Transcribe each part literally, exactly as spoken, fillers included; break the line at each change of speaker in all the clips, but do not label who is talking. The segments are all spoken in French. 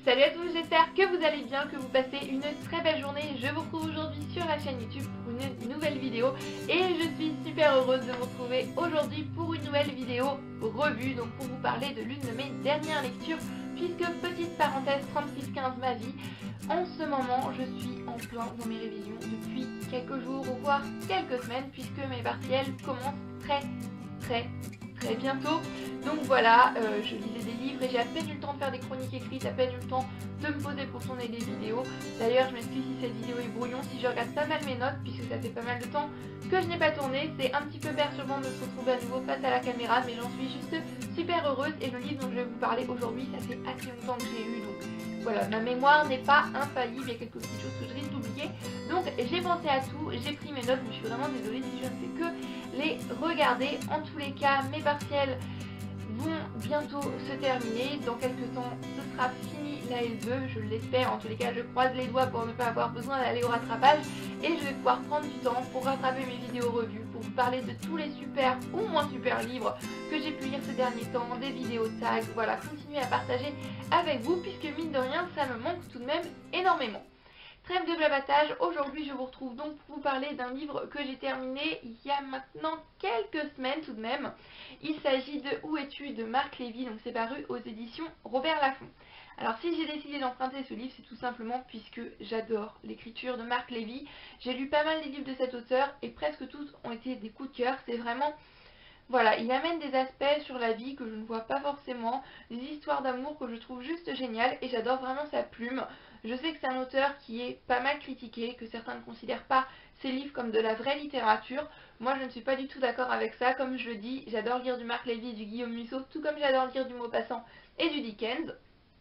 Salut à tous, j'espère que vous allez bien, que vous passez une très belle journée. Je vous retrouve aujourd'hui sur la chaîne YouTube pour une nouvelle vidéo et je suis super heureuse de vous retrouver aujourd'hui pour une nouvelle vidéo revue, donc pour vous parler de l'une de mes dernières lectures, puisque petite parenthèse trente-six quinze ma vie, en ce moment je suis en plein dans mes révisions depuis quelques jours voire quelques semaines, puisque mes partiels commencent très très très bientôt. Donc voilà, euh, je lisais des livres et j'ai à peine eu le temps de faire des chroniques écrites, à peine eu le temps de me poser pour tourner des vidéos. D'ailleurs, je m'excuse si cette vidéo est brouillon, si je regarde pas mal mes notes, puisque ça fait pas mal de temps que je n'ai pas tourné. C'est un petit peu perturbant de se retrouver à nouveau face à la caméra, mais j'en suis juste super heureuse. Et le livre dont je vais vous parler aujourd'hui, ça fait assez longtemps que j'ai eu, donc voilà, ma mémoire n'est pas infaillible, il y a quelques petites choses que je risque d'oublier. Donc j'ai pensé à tout, j'ai pris mes notes, je suis vraiment désolée si je ne fais que les regarder. En tous les cas, mes partiels vont bientôt se terminer. Dans quelques temps, ce sera fini la L deux, je l'espère. En tous les cas, je croise les doigts pour ne pas avoir besoin d'aller au rattrapage. Et je vais pouvoir prendre du temps pour rattraper mes vidéos revues, pour vous parler de tous les super ou moins super livres que j'ai pu lire ces derniers temps, des vidéos tag, voilà, continuer à partager avec vous, puisque mine de rien, ça me manque tout de même énormément. Trêve de blabatage, aujourd'hui je vous retrouve donc pour vous parler d'un livre que j'ai terminé il y a maintenant quelques semaines tout de même. Il s'agit de Où es-tu de Marc Lévy, donc c'est paru aux éditions Robert Laffont. Alors si j'ai décidé d'emprunter ce livre, c'est tout simplement puisque j'adore l'écriture de Marc Lévy. J'ai lu pas mal des livres de cet auteur et presque tous ont été des coups de cœur. C'est vraiment... Voilà, il amène des aspects sur la vie que je ne vois pas forcément, des histoires d'amour que je trouve juste géniales et j'adore vraiment sa plume. Je sais que c'est un auteur qui est pas mal critiqué, que certains ne considèrent pas ses livres comme de la vraie littérature. Moi je ne suis pas du tout d'accord avec ça, comme je le dis, j'adore lire du Marc Lévy et du Guillaume Musso, tout comme j'adore lire du Maupassant et du Dickens.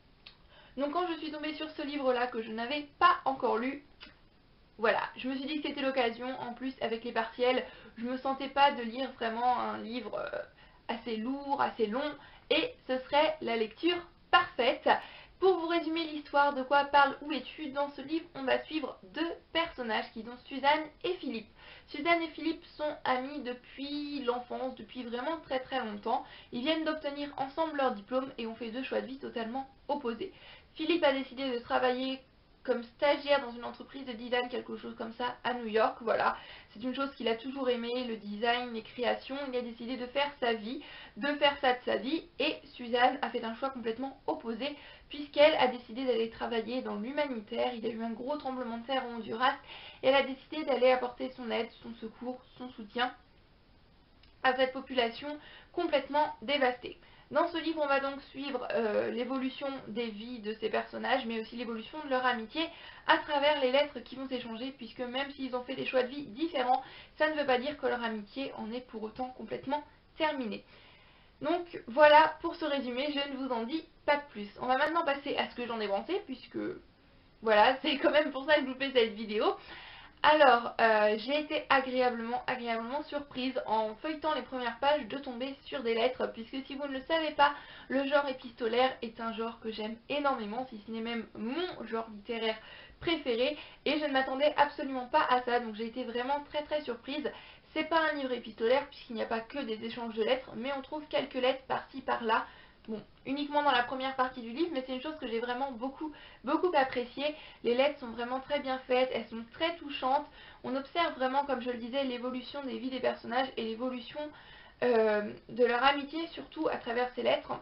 Donc quand je suis tombée sur ce livre-là que je n'avais pas encore lu, voilà, je me suis dit que c'était l'occasion. En plus, avec les partiels, je me sentais pas de lire vraiment un livre euh, assez lourd, assez long, et ce serait la lecture parfaite. Pour vous résumer l'histoire, de quoi parle Où es-tu? Dans ce livre, on va suivre deux personnages qui sont Suzanne et Philippe. Suzanne et Philippe sont amis depuis l'enfance, depuis vraiment très très longtemps. Ils viennent d'obtenir ensemble leur diplôme et ont fait deux choix de vie totalement opposés. Philippe a décidé de travailler comme stagiaire dans une entreprise de design, quelque chose comme ça, à New York, voilà. C'est une chose qu'il a toujours aimé, le design, les créations. Il a décidé de faire sa vie, de faire ça de sa vie, et Suzanne a fait un choix complètement opposé, puisqu'elle a décidé d'aller travailler dans l'humanitaire. Il y a eu un gros tremblement de terre au Honduras, et elle a décidé d'aller apporter son aide, son secours, son soutien à cette population complètement dévastée. Dans ce livre, on va donc suivre euh, l'évolution des vies de ces personnages, mais aussi l'évolution de leur amitié à travers les lettres qui vont s'échanger, puisque même s'ils ont fait des choix de vie différents, ça ne veut pas dire que leur amitié en est pour autant complètement terminée. Donc voilà pour ce résumé, je ne vous en dis pas de plus. On va maintenant passer à ce que j'en ai pensé, puisque voilà, c'est quand même pour ça que je vous fais cette vidéo. Alors, euh, j'ai été agréablement, agréablement surprise en feuilletant les premières pages de tomber sur des lettres, puisque si vous ne le savez pas, le genre épistolaire est un genre que j'aime énormément, si ce n'est même mon genre littéraire préféré, et je ne m'attendais absolument pas à ça, donc j'ai été vraiment très très surprise. C'est pas un livre épistolaire, puisqu'il n'y a pas que des échanges de lettres, mais on trouve quelques lettres par-ci par-là. Bon, uniquement dans la première partie du livre, mais c'est une chose que j'ai vraiment beaucoup, beaucoup appréciée. Les lettres sont vraiment très bien faites, elles sont très touchantes. On observe vraiment, comme je le disais, l'évolution des vies des personnages et l'évolution euh, de leur amitié, surtout à travers ces lettres.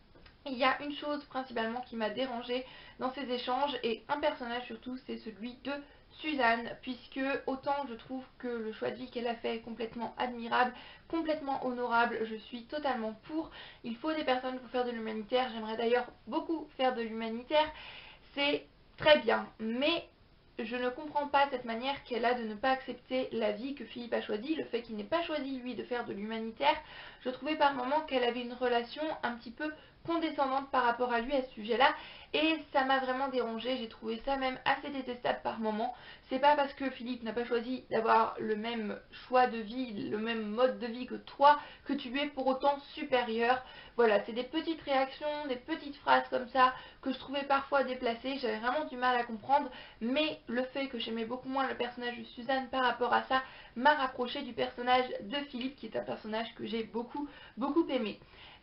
Il y a une chose principalement qui m'a dérangée dans ces échanges, et un personnage surtout, c'est celui de Suzanne, puisque autant je trouve que le choix de vie qu'elle a fait est complètement admirable, complètement honorable, je suis totalement pour. Il faut des personnes pour faire de l'humanitaire, j'aimerais d'ailleurs beaucoup faire de l'humanitaire, c'est très bien, mais je ne comprends pas cette manière qu'elle a de ne pas accepter la vie que Philippe a choisie, le fait qu'il n'ait pas choisi lui de faire de l'humanitaire. Je trouvais par moments qu'elle avait une relation un petit peu condescendante par rapport à lui à ce sujet-là, et ça m'a vraiment dérangée, j'ai trouvé ça même assez détestable par moments. C'est pas parce que Philippe n'a pas choisi d'avoir le même choix de vie, le même mode de vie que toi, que tu lui es pour autant supérieur. Voilà, c'est des petites réactions, des petites phrases comme ça que je trouvais parfois déplacées, j'avais vraiment du mal à comprendre, mais le fait que j'aimais beaucoup moins le personnage de Suzanne par rapport à ça m'a rapproché du personnage de Philippe, qui est un personnage que j'ai beaucoup, beaucoup aimé.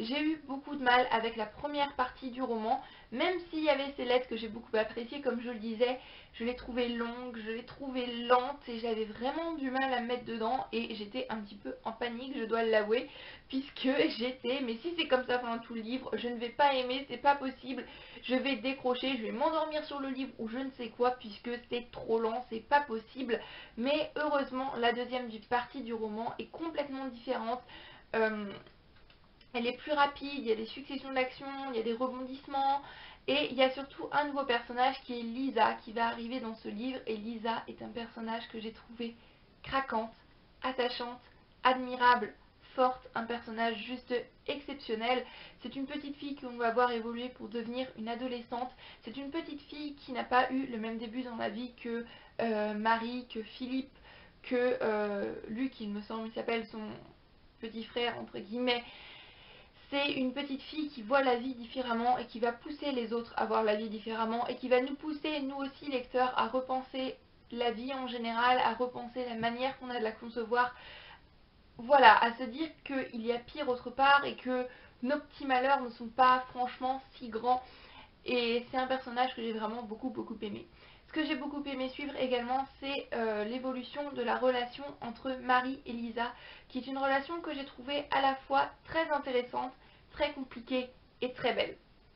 J'ai eu beaucoup de mal avec la première partie du roman, même s'il y avait ces lettres que j'ai beaucoup appréciées, comme je le disais, je l'ai trouvée longue, je l'ai trouvée lente et j'avais vraiment du mal à me mettre dedans et j'étais un petit peu en panique, je dois l'avouer, puisque j'étais, mais si c'est comme ça pendant tout le livre, je ne vais pas aimer, c'est pas possible, je vais décrocher, je vais m'endormir sur le livre ou je ne sais quoi, puisque c'est trop lent, c'est pas possible. Mais heureusement, la deuxième partie du roman est complètement différente. Euh, elle est plus rapide, il y a des successions d'actions, il y a des rebondissements. Et il y a surtout un nouveau personnage qui est Lisa qui va arriver dans ce livre. Et Lisa est un personnage que j'ai trouvé craquante, attachante, admirable, forte, un personnage juste exceptionnel. C'est une petite fille qu'on va voir évoluer pour devenir une adolescente. C'est une petite fille qui n'a pas eu le même début dans la vie que euh, Marie, que Philippe, que euh, Luc, il me semble, il s'appelle son petit frère, entre guillemets. C'est une petite fille qui voit la vie différemment et qui va pousser les autres à voir la vie différemment et qui va nous pousser, nous aussi lecteurs, à repenser la vie en général, à repenser la manière qu'on a de la concevoir. Voilà, à se dire qu'il y a pire autre part et que nos petits malheurs ne sont pas franchement si grands. Et c'est un personnage que j'ai vraiment beaucoup beaucoup aimé. Ce que j'ai beaucoup aimé suivre également, c'est euh, l'évolution de la relation entre Marie et Lisa, qui est une relation que j'ai trouvée à la fois très intéressante, très compliquée et très belle.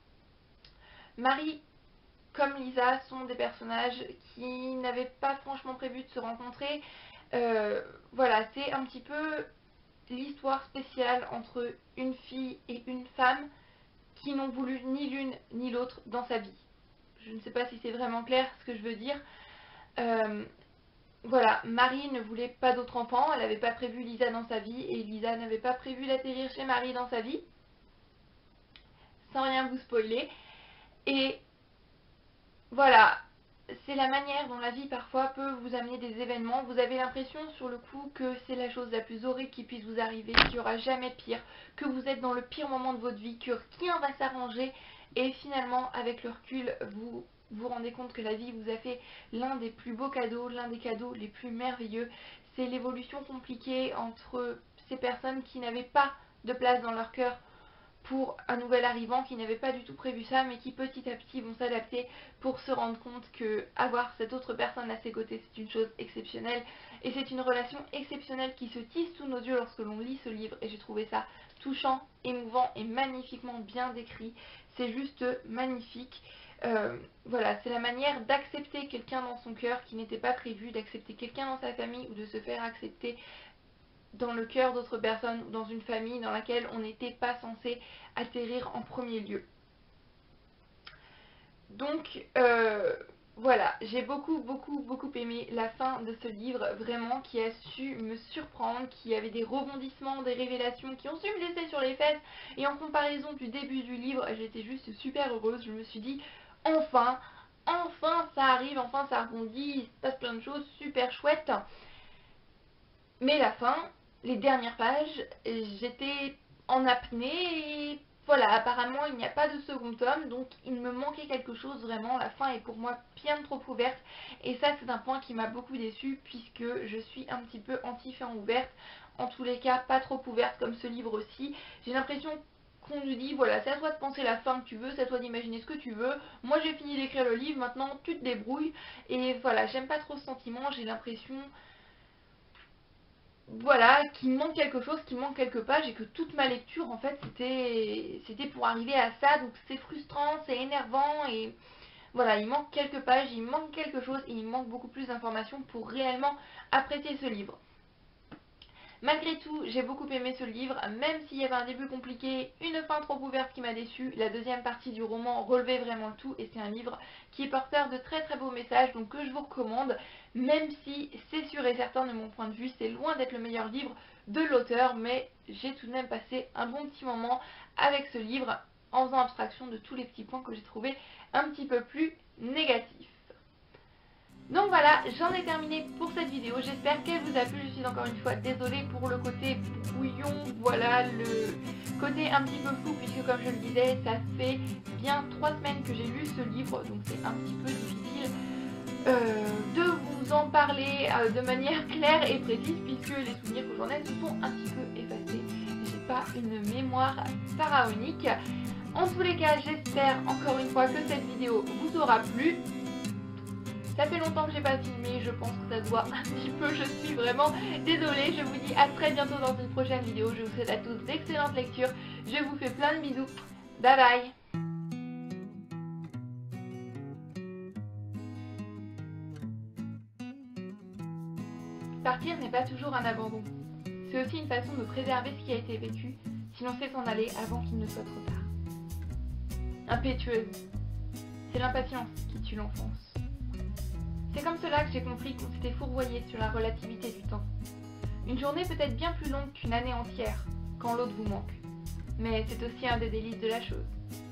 Marie comme Lisa sont des personnages qui n'avaient pas franchement prévu de se rencontrer. Euh, voilà, c'est un petit peu l'histoire spéciale entre une fille et une femme qui n'ont voulu ni l'une ni l'autre dans sa vie. Je ne sais pas si c'est vraiment clair ce que je veux dire. Euh, voilà, Marie ne voulait pas d'autre enfant, elle n'avait pas prévu Lisa dans sa vie et Lisa n'avait pas prévu d'atterrir chez Marie dans sa vie. Sans rien vous spoiler. Et voilà, c'est la manière dont la vie parfois peut vous amener des événements. Vous avez l'impression sur le coup que c'est la chose la plus horrible qui puisse vous arriver, qu'il n'y aura jamais pire, que vous êtes dans le pire moment de votre vie, que rien va s'arranger. Et finalement, avec le recul, vous vous rendez compte que la vie vous a fait l'un des plus beaux cadeaux, l'un des cadeaux les plus merveilleux. C'est l'évolution compliquée entre ces personnes qui n'avaient pas de place dans leur cœur pour un nouvel arrivant, qui n'avait pas du tout prévu ça, mais qui petit à petit vont s'adapter pour se rendre compte que avoir cette autre personne à ses côtés, c'est une chose exceptionnelle. Et c'est une relation exceptionnelle qui se tisse sous nos yeux lorsque l'on lit ce livre. Et j'ai trouvé ça touchant, émouvant et magnifiquement bien décrit. C'est juste magnifique. Euh, voilà, c'est la manière d'accepter quelqu'un dans son cœur qui n'était pas prévu, d'accepter quelqu'un dans sa famille ou de se faire accepter dans le cœur d'autres personnes ou dans une famille dans laquelle on n'était pas censé atterrir en premier lieu. Donc euh, voilà, j'ai beaucoup beaucoup beaucoup aimé la fin de ce livre, vraiment, qui a su me surprendre, qui avait des rebondissements, des révélations qui ont su me laisser sur les fesses, et en comparaison du début du livre, j'étais juste super heureuse. Je me suis dit enfin, enfin ça arrive, enfin ça rebondit, il se passe plein de choses super chouettes. Mais la fin, les dernières pages, j'étais en apnée et voilà, apparemment il n'y a pas de second tome, donc il me manquait quelque chose vraiment. La fin est pour moi bien trop ouverte et ça c'est un point qui m'a beaucoup déçue puisque je suis un petit peu anti-fin ouverte, en tous les cas pas trop ouverte comme ce livre aussi. J'ai l'impression qu'on nous dit voilà, c'est à toi de penser la fin que tu veux, c'est à toi d'imaginer ce que tu veux, moi j'ai fini d'écrire le livre, maintenant tu te débrouilles. Et voilà, j'aime pas trop ce sentiment, j'ai l'impression voilà, qu'il me manque quelque chose, qu'il me manque quelques pages et que toute ma lecture en fait c'était c'était pour arriver à ça, donc c'est frustrant, c'est énervant et voilà, il manque quelques pages, il manque quelque chose et il manque beaucoup plus d'informations pour réellement apprécier ce livre. Malgré tout, j'ai beaucoup aimé ce livre, même s'il y avait un début compliqué, une fin trop ouverte qui m'a déçue. La deuxième partie du roman relevait vraiment le tout et c'est un livre qui est porteur de très très beaux messages, donc que je vous recommande, même si c'est sûr et certain de mon point de vue, c'est loin d'être le meilleur livre de l'auteur, mais j'ai tout de même passé un bon petit moment avec ce livre en faisant abstraction de tous les petits points que j'ai trouvés un petit peu plus négatifs. Donc voilà, j'en ai terminé pour cette vidéo, j'espère qu'elle vous a plu. Je suis encore une fois désolée pour le côté brouillon, voilà, le côté un petit peu flou, puisque comme je le disais, ça fait bien trois semaines que j'ai lu ce livre, donc c'est un petit peu difficile euh, de vous en parler euh, de manière claire et précise, puisque les souvenirs que j'en ai se sont un petit peu effacés. J'ai pas pas une mémoire pharaonique. En tous les cas, j'espère encore une fois que cette vidéo vous aura plu. Ça fait longtemps que j'ai pas filmé, je pense que ça se voit un petit peu, je suis vraiment désolée. Je vous dis à très bientôt dans une prochaine vidéo. Je vous souhaite à tous d'excellentes lectures. Je vous fais plein de bisous. Bye bye. Partir n'est pas toujours un abandon. C'est aussi une façon de préserver ce qui a été vécu, si l'on sait s'en aller avant qu'il ne soit trop tard. Impétueuse, c'est l'impatience qui tue l'enfance. C'est comme cela que j'ai compris qu'on s'était fourvoyé sur la relativité du temps. Une journée peut être bien plus longue qu'une année entière, quand l'autre vous manque. Mais c'est aussi un des délices de la chose.